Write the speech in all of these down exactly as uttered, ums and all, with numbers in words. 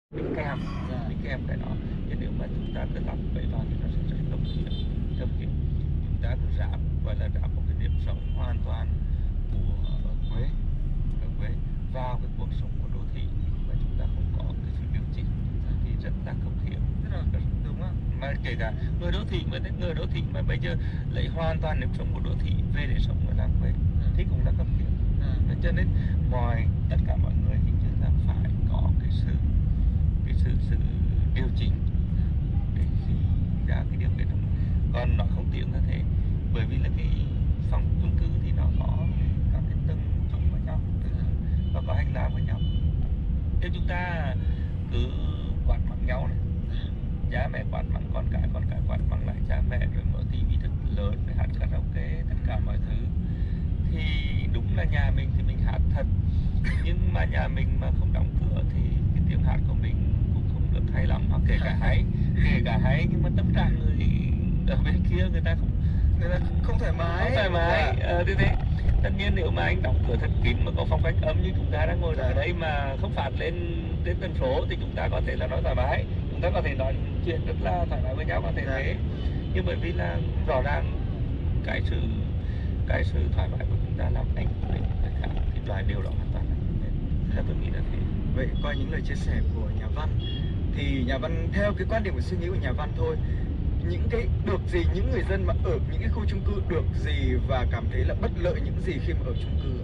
đính kèm Dạ. đính kèm cái đó. Chứ nếu mà chúng ta cứ lắp bẫy vào thì nó sẽ rất độc hiểm độc hiểm. Chúng ta cứ ráp gọi là ráp một cái nếp sống hoàn toàn của ở quê ở quê vào cái cuộc sống của đô thị mà chúng ta không có cái sự điều chỉnh thì rất là khốc hiểm. Rất là đúng không? Mà kể cả người đô thị mà người đô thị mà bây giờ lấy hoàn toàn nếp sống của đô thị về để sống ở làng quê thì cũng là khốc hiểm. À. Cho nên mọi tất cả mọi người hình như là phải có cái sự cái sự sự điều chỉnh để khi ra cái điều kiện đó. Còn nó không tiện là thế, bởi vì là cái phòng chung cư thì nó có các cái tầng chung với nhau, nó có hành lang với nhau. Nếu chúng ta cứ quát mắng nhau này, cha mẹ quát mắng con cái, con cái quát mắng lại cha mẹ, rồi mở tivi thật lớn để hát karaoke tất cả mọi thứ, thì đúng là nhà mình thì mình hát thật, nhưng mà nhà mình mà không đóng cửa thì cái tiếng hát của mình cũng không được hay lắm, hoặc kể cả hay kể cả hay nhưng mà tâm trạng người ở bên kia người ta không Người ta không thoải mái. không thoải mái. Ờ, thế thế tất nhiên nếu mà anh đóng cửa thật kín mà có phong cách ấm như chúng ta đang ngồi ở đây mà không phát lên trên tần số thì chúng ta có thể là nói thoải mái, chúng ta có thể nói chuyện rất là thoải mái với nhau, có thể Dạ. thế. Nhưng bởi vì là rõ ràng cái sự cái sự thoải mái của chúng ta làm ảnh hưởng đến người khác thì loại điều đó hoàn toàn là không nên. Là tôi nghĩ là thế. Vậy qua những lời chia sẻ của nhà văn thì nhà văn theo cái quan điểm của suy nghĩ của nhà văn thôi, những cái được gì những người dân mà ở những cái khu chung cư được gì và cảm thấy là bất lợi những gì khi mà ở chung cư?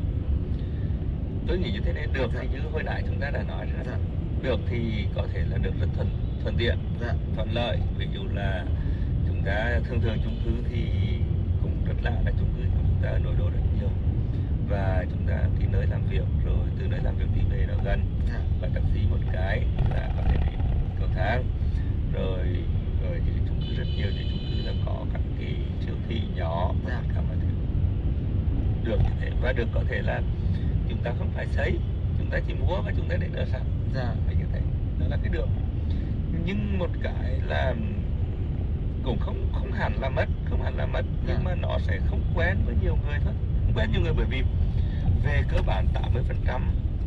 Tôi nghĩ như thế này, được Dạ. thì như hồi nãy chúng ta đã nói rồi. Dạ. Được thì có thể là được rất thuận thuận tiện, Dạ. thuận lợi. Ví dụ là chúng ta thường thường chung cư thì cũng rất lạ là chung cư của chúng ta nội đô rất nhiều, và chúng ta thì nơi làm việc rồi từ nơi làm việc đi về nó gần, Dạ. và taxi một cái là có thể đến cầu thang. Rồi ở những chung cư rất nhiều thì chung cư là có các cái siêu thị nhỏ và Dạ. tất cả mọi thứ được như thế. Và được có thể là chúng ta không phải xây, chúng ta chỉ mua và chúng ta để ở sẵn. Dạ. Phải như thế, đó là cái được. Nhưng một cái là cũng không không hẳn là mất, không hẳn là mất, Dạ. nhưng mà nó sẽ không quen với nhiều người thôi, không quen nhiều người, bởi vì về cơ bản tám mươi phần trăm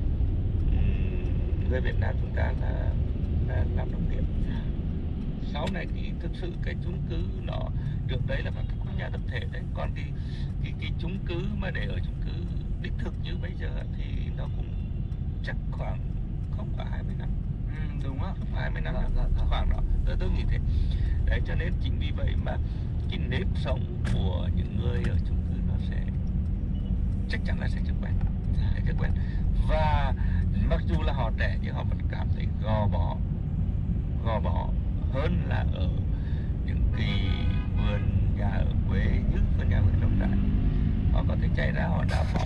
người Việt Nam chúng ta là, là làm nông nghiệp. Sau này thì thực sự cái chung cư nó trước đấy là các khu nhà tập thể đấy, còn cái cái cái chung cư mà để ở chung cư đích thực như bây giờ thì nó cũng chắc khoảng không quá hai mươi năm. Ừ, đúng á. Không phải hai mươi năm, Dạ, đâu, dạ, dạ. khoảng đó. Tôi, tôi nghĩ thế. Đấy, cho nên chính vì vậy mà cái nếp sống của những người ở chung cư nó sẽ chắc chắn là sẽ chưa quen, sẽ chưa quen. Và mặc dù là họ trẻ nhưng họ vẫn cảm thấy gò bó, gò bó hơn là ở những cái vườn nhà ở quê, như vườn nhà vườn trong trại. Họ có thể chạy ra họ đá bóng,